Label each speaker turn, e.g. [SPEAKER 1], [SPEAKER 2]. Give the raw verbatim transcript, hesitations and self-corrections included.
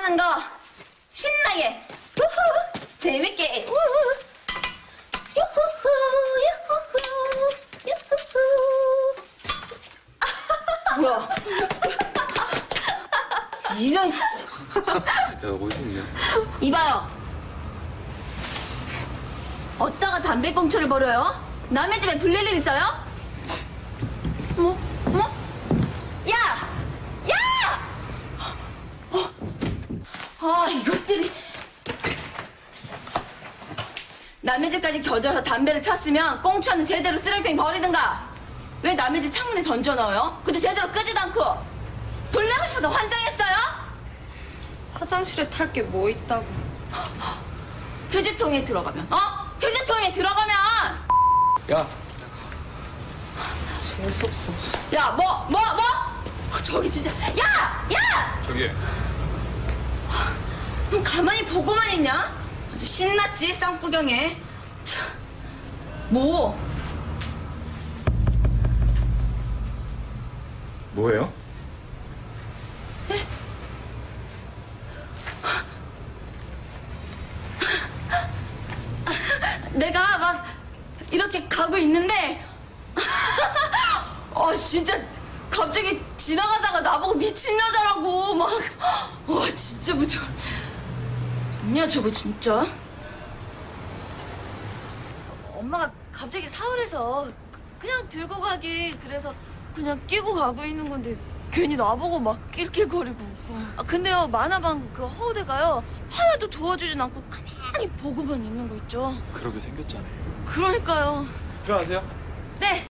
[SPEAKER 1] 하는 거 신나게 우후 재밌게 우후 유후후 유후후 유후후 뭐야 이런 씨.
[SPEAKER 2] 야, 어디 있냐?
[SPEAKER 1] 이봐요. 어디다가 담배꽁초를 버려요? 남의 집에 불릴 일 있어요? 뭐? 뭐? 야! 야! 어. 아, 이것들이. 남의 집까지 겨들어서 담배를 폈으면 꽁초는 제대로 쓰레기통에 버리든가. 왜 남의 집 창문에 던져 넣어요? 그것도 제대로 끄지도 않고. 불나고 싶어서 환장했어요?
[SPEAKER 3] 화장실에 탈 게 뭐 있다고.
[SPEAKER 1] 휴지통에 들어가면, 어? 휴지통에 들어가면!
[SPEAKER 2] 야!
[SPEAKER 3] 재수없어.
[SPEAKER 1] 야, 뭐, 뭐, 뭐? 어, 저기 진짜, 야! 야!
[SPEAKER 2] 저기.
[SPEAKER 1] 넌 가만히 보고만 있냐? 아주 신났지, 쌍구경에. 참, 뭐?
[SPEAKER 2] 뭐예요?
[SPEAKER 1] 내가 막 이렇게 가고 있는데 어 진짜 갑자기 지나가다가 나보고 미친 여자라고 막 와 진짜 뭐 저 뭐냐 저거 진짜 엄마가 갑자기 사월에서 그냥 들고 가기 그래서 그냥 끼고 가고 있는 건데 괜히 나보고 막 낄낄거리고 아 근데요 만화방 그 허우대가요 하나도 도와주진 않고 가만히 보고만 있는 거 있죠.
[SPEAKER 2] 그러게 생겼잖아요.
[SPEAKER 1] 그러니까요.
[SPEAKER 2] 들어가세요.
[SPEAKER 1] 네.